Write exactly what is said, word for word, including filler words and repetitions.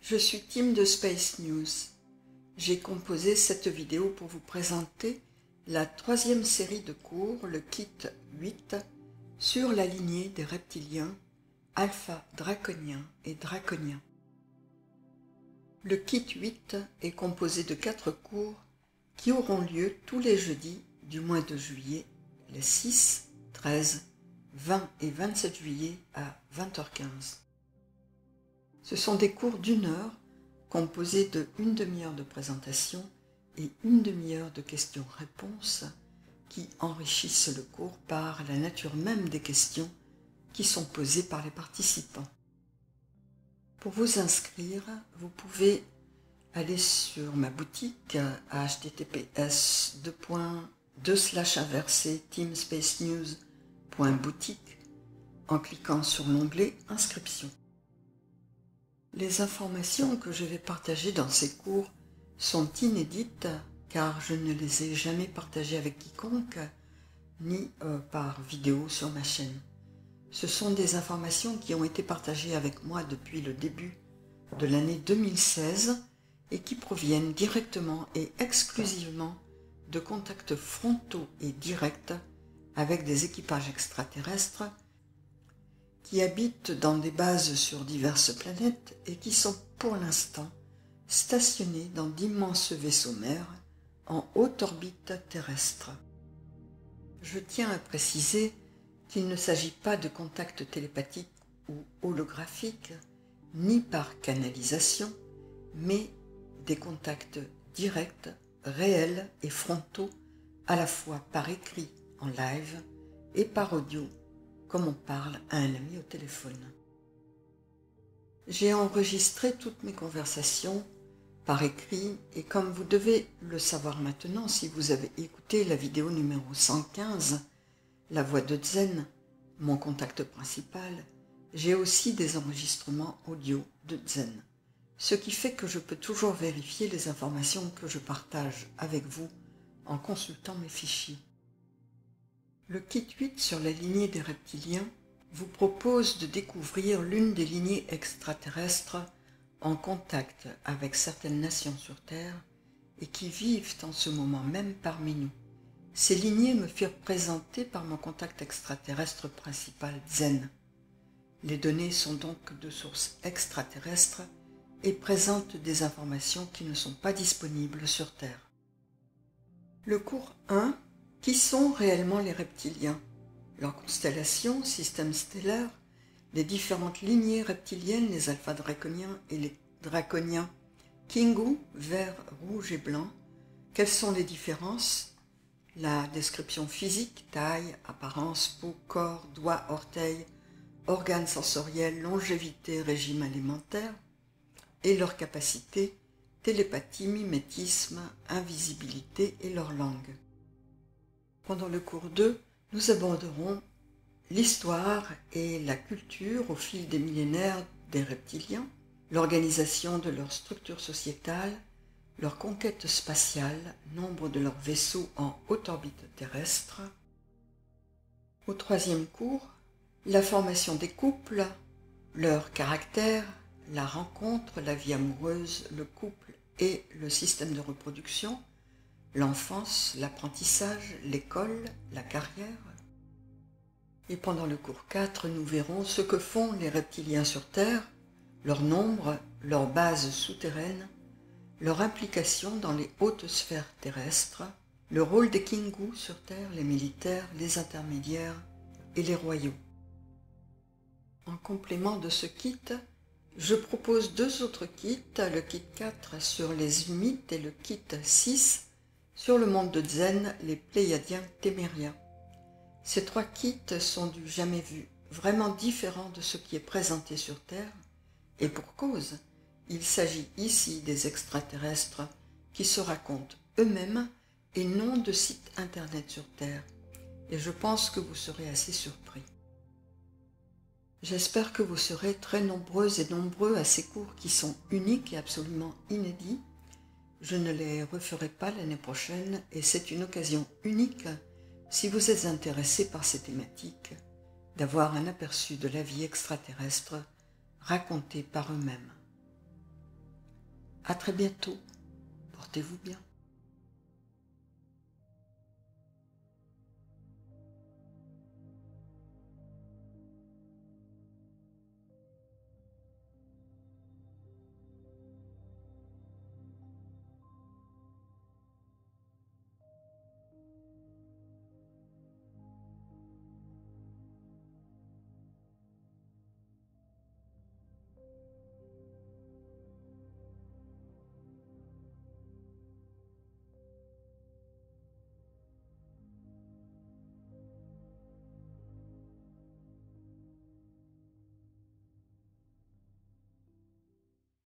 Je suis Tim de Space News. J'ai composé cette vidéo pour vous présenter la troisième série de cours, le kit huit, sur la lignée des reptiliens, alpha draconiens et draconiens. Le kit huit est composé de quatre cours qui auront lieu tous les jeudis du mois de juillet, les six, treize, vingt et vingt-sept juillet à vingt heures quinze. Ce sont des cours d'une heure composés de une demi-heure de présentation et une demi-heure de questions-réponses qui enrichissent le cours par la nature même des questions qui sont posées par les participants. Pour vous inscrire, vous pouvez aller sur ma boutique à h t t p s deux point deux slash inversé tim space news point boutique en cliquant sur l'onglet Inscription. Les informations que je vais partager dans ces cours sont inédites car je ne les ai jamais partagées avec quiconque ni euh, par vidéo sur ma chaîne. Ce sont des informations qui ont été partagées avec moi depuis le début de l'année deux mille seize et qui proviennent directement et exclusivement de contacts frontaux et directs avec des équipages extraterrestres qui habitent dans des bases sur diverses planètes et qui sont pour l'instant stationnés dans d'immenses vaisseaux mers en haute orbite terrestre. Je tiens à préciser qu'il ne s'agit pas de contacts télépathiques ou holographiques, ni par canalisation, mais des contacts directs, réels et frontaux, à la fois par écrit en live et par audio, comme on parle à un ami au téléphone. J'ai enregistré toutes mes conversations par écrit et comme vous devez le savoir maintenant si vous avez écouté la vidéo numéro cent quinze, La voix de Zen, mon contact principal, j'ai aussi des enregistrements audio de Zen, ce qui fait que je peux toujours vérifier les informations que je partage avec vous en consultant mes fichiers. Le kit huit sur la lignée des reptiliens vous propose de découvrir l'une des lignées extraterrestres en contact avec certaines nations sur Terre et qui vivent en ce moment même parmi nous. Ces lignées me furent présentées par mon contact extraterrestre principal Zen. Les données sont donc de sources extraterrestres et présentent des informations qui ne sont pas disponibles sur Terre. Le cours un. Qui sont réellement les reptiliens? Leur constellation, système stellaire, les différentes lignées reptiliennes, les alpha draconiens et les draconiens, Kingu, vert, rouge et blanc. Quelles sont les différences? La description physique, taille, apparence, peau, corps, doigts, orteils, organes sensoriels, longévité, régime alimentaire, et leurs capacités, télépathie, mimétisme, invisibilité et leur langue. Pendant le cours deux, nous aborderons l'histoire et la culture au fil des millénaires des reptiliens, l'organisation de leur structure sociétale, leur conquête spatiale, nombre de leurs vaisseaux en haute orbite terrestre. Au troisième cours, la formation des couples, leur caractère, la rencontre, la vie amoureuse, le couple et le système de reproduction, l'enfance, l'apprentissage, l'école, la carrière. Et pendant le cours quatre, nous verrons ce que font les reptiliens sur Terre, leur nombre, leur base souterraine, leur implication dans les hautes sphères terrestres, le rôle des Kingu sur Terre, les militaires, les intermédiaires et les royaux. En complément de ce kit, je propose deux autres kits, le kit quatre sur les Humites et le kit six sur le monde de Zen, les Pléiadiens Témériens. Ces trois kits sont du jamais vu, vraiment différents de ce qui est présenté sur Terre, et pour cause, il s'agit ici des extraterrestres qui se racontent eux-mêmes et non de sites internet sur Terre, et je pense que vous serez assez surpris. J'espère que vous serez très nombreuses et nombreux à ces cours qui sont uniques et absolument inédits. Je ne les referai pas l'année prochaine et c'est une occasion unique, si vous êtes intéressé par ces thématiques, d'avoir un aperçu de la vie extraterrestre racontée par eux-mêmes. À très bientôt. Portez-vous bien.